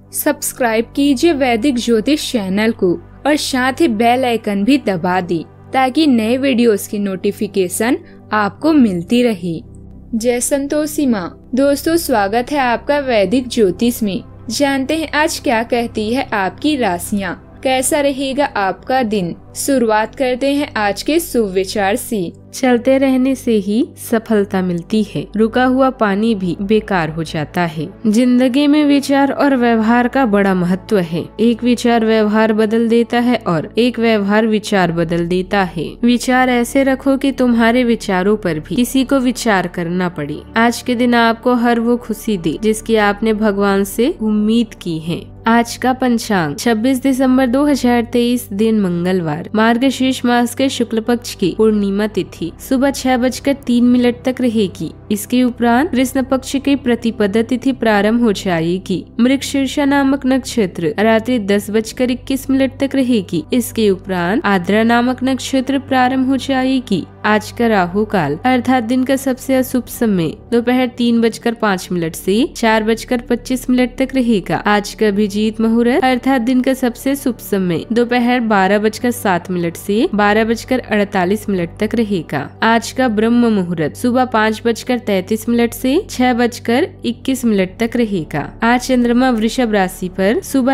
Subscribe कीजिए वैदिक ज्योतिष चैनल को और साथ ही बेल आइकन भी दबा दी ताकि नए वीडियोस की नोटिफिकेशन आपको मिलती रहे। जय संतोषी माँ। दोस्तों, स्वागत है आपका वैदिक ज्योतिष में। जानते हैं आज क्या कहती है आपकी राशियाँ, कैसा रहेगा आपका दिन। शुरुआत करते हैं आज के शुभ विचार से। चलते रहने से ही सफलता मिलती है, रुका हुआ पानी भी बेकार हो जाता है। जिंदगी में विचार और व्यवहार का बड़ा महत्व है। एक विचार व्यवहार बदल देता है और एक व्यवहार विचार बदल देता है। विचार ऐसे रखो कि तुम्हारे विचारों पर भी किसी को विचार करना पड़े। आज के दिन आपको हर वो खुशी दे जिसकी आपने भगवान से उम्मीद की है। आज का पंचांग 26 दिसंबर 2023 दिन मंगलवार, मार्गशीर्ष मास के शुक्ल पक्ष की पूर्णिमा तिथि सुबह 6:03 तक रहेगी। इसके उपरांत कृष्ण पक्ष की प्रतिपदा तिथि प्रारंभ हो जाएगी। मृगशीर्ष नामक नक्षत्र रात्रि 10:21 तक रहेगी। इसके उपरांत आद्रा नामक नक्षत्र प्रारंभ हो जाएगी। आज का राहु काल अर्थात दिन का सबसे अशुभ समय दोपहर 3:05 से 4:25 तक रहेगा। आज का अभिजीत मुहूर्त अर्थात दिन का सबसे शुभ समय दोपहर 12:07 से 12:48 तक रहेगा। आज का ब्रह्म मुहूर्त सुबह 5:33 से 6:21 तक रहेगा। आज चंद्रमा वृषभ राशि पर सुबह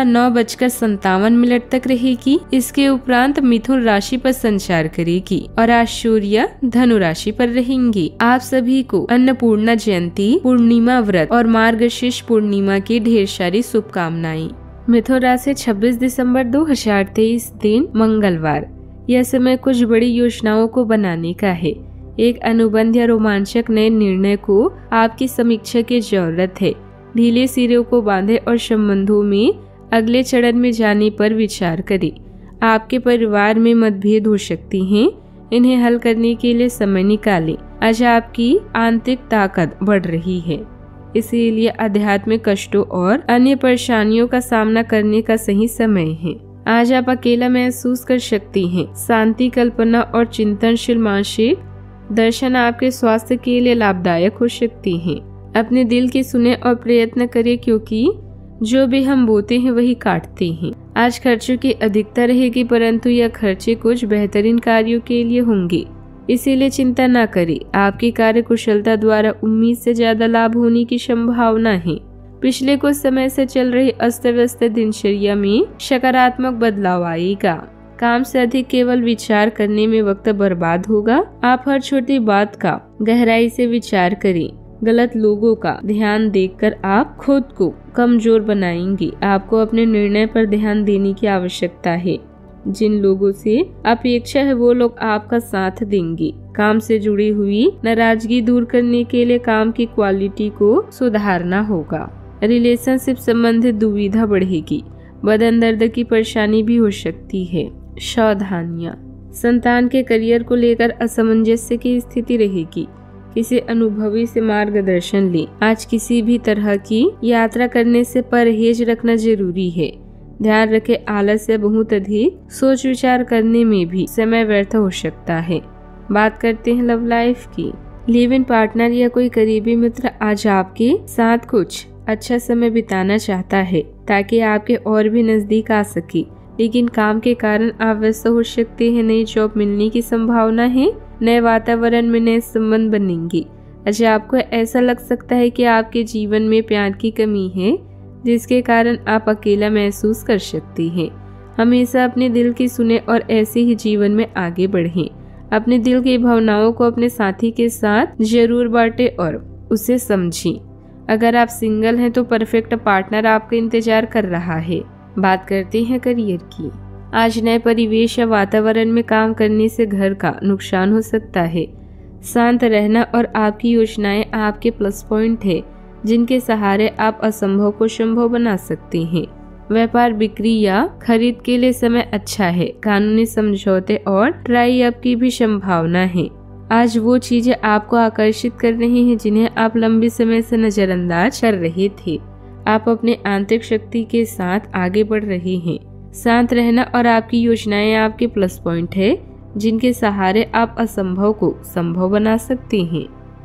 9:57 तक रहेगी। इसके उपरांत मिथुन राशि पर संचार करेगी और आज सूर्य धनु राशि पर रहेंगी। आप सभी को अन्नपूर्णा जयंती, पूर्णिमा व्रत और मार्गशीर्ष पूर्णिमा की ढेर सारी शुभकामनाएं। मिथुन राशि 26 दिसंबर 2023 दिन मंगलवार। यह समय कुछ बड़ी योजनाओं को बनाने का है। एक अनुबंध या रोमांचक नए निर्णय को आपकी समीक्षा की जरूरत है। ढीले सिरों को बांधे और संबंधों में अगले चरण में जाने पर विचार करें। आपके परिवार में मतभेद हो सकती हैं, इन्हें हल करने के लिए समय निकालें। आज आपकी आंतरिक ताकत बढ़ रही है, इसीलिए आध्यात्मिक कष्टों और अन्य परेशानियों का सामना करने का सही समय है। आज आप अकेला महसूस कर सकती हैं। शांति, कल्पना और चिंतनशील मानसिक दर्शन आपके स्वास्थ्य के लिए लाभदायक हो सकती हैं। अपने दिल की सुने और प्रयत्न करें, क्योंकि जो भी हम बोते हैं वही काटते हैं। आज खर्चों की अधिकता रहेगी, परंतु यह खर्चे कुछ बेहतरीन कार्यों के लिए होंगे, इसीलिए चिंता न करें। आपकी कार्य कुशलता द्वारा उम्मीद से ज्यादा लाभ होने की संभावना है। पिछले कुछ समय से चल रही अस्त व्यस्त दिनचर्या में सकारात्मक बदलाव आएगा। काम से अधिक केवल विचार करने में वक्त बर्बाद होगा। आप हर छोटी बात का गहराई से विचार करें। गलत लोगों का ध्यान देखकर आप खुद को कमजोर बनाएंगी। आपको अपने निर्णय पर ध्यान देने की आवश्यकता है। जिन लोगों से अपेक्षा है वो लोग आपका साथ देंगे। काम से जुड़ी हुई नाराजगी दूर करने के लिए काम की क्वालिटी को सुधारना होगा। रिलेशनशिप संबंधित दुविधा बढ़ेगी। बदन दर्द की परेशानी भी हो सकती है। सावधानियां। संतान के करियर को लेकर असमंजस्य की स्थिति रहेगी। किसी अनुभवी से मार्गदर्शन लें। आज किसी भी तरह की यात्रा करने से परहेज रखना जरूरी है। ध्यान रखें, आलस से बहुत अधिक सोच विचार करने में भी समय व्यर्थ हो सकता है। बात करते हैं लव लाइफ की। लिव इन पार्टनर या कोई करीबी मित्र आज आपके साथ कुछ अच्छा समय बिताना चाहता है ताकि आपके और भी नजदीक आ सके, लेकिन काम के कारण आप व्यस्त हो सकते हैं। नई जॉब मिलने की संभावना है। नए वातावरण में नए संबंध बनेंगे। अच्छा, आपको ऐसा लग सकता है कि आपके जीवन में प्यार की कमी है, जिसके कारण आप अकेला महसूस कर सकती हैं। हमेशा अपने दिल की सुने और ऐसे ही जीवन में आगे बढ़ें। अपने दिल की भावनाओं को अपने साथी के साथ जरूर बांटें और उसे समझें। अगर आप सिंगल हैं तो परफेक्ट पार्टनर आपका इंतजार कर रहा है। बात करते हैं करियर की। आज नए परिवेश या वातावरण में काम करने से घर का नुकसान हो सकता है। शांत रहना और आपकी योजनाएं आपके प्लस पॉइंट है, जिनके सहारे आप असंभव को संभव बना सकते हैं। व्यापार, बिक्री या खरीद के लिए समय अच्छा है। कानूनी समझौते और ट्राई अप की भी संभावना है। आज वो चीजें आपको आकर्षित कर रही हैं जिन्हें आप लंबे समय से नजरअंदाज कर रहे थे। आप अपने आंतरिक शक्ति के साथ आगे बढ़ रहे हैं। शांत रहना और आपकी योजनाएं आपके प्लस पॉइंट है, जिनके सहारे आप असंभव को संभव बना सकते हैं।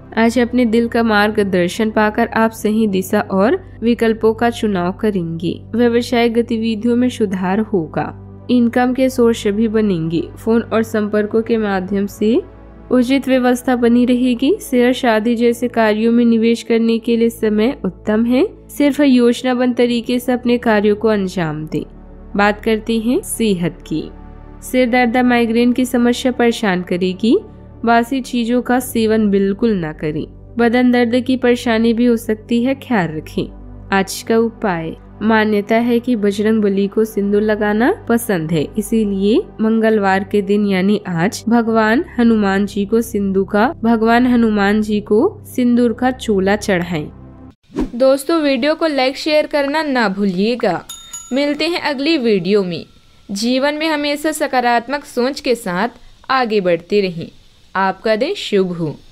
आज अपने दिल का मार्गदर्शन पाकर आप सही दिशा और विकल्पों का चुनाव करेंगे। व्यवसायिक गतिविधियों में सुधार होगा। इनकम के सोर्स भी बनेंगे। फोन और संपर्कों के माध्यम से उचित व्यवस्था बनी रहेगी। शेयर, शादी जैसे कार्यों में निवेश करने के लिए समय उत्तम है। सिर्फ योजनाबद्ध तरीके से अपने कार्यों को अंजाम दें। बात करते हैं सेहत की। सिर दर्द, माइग्रेन की समस्या परेशान करेगी। बासी चीजों का सेवन बिल्कुल न करें। बदन दर्द की परेशानी भी हो सकती है, ख्याल रखें। आज का उपाय, मान्यता है कि बजरंग बली को सिंदूर लगाना पसंद है, इसीलिए मंगलवार के दिन यानी आज भगवान हनुमान जी को सिंदूर का चोला चढ़ाएं। दोस्तों, वीडियो को लाइक शेयर करना ना भूलिएगा। मिलते हैं अगली वीडियो में। जीवन में हमेशा सकारात्मक सोच के साथ आगे बढ़ते रहें। आपका दिन शुभ हो।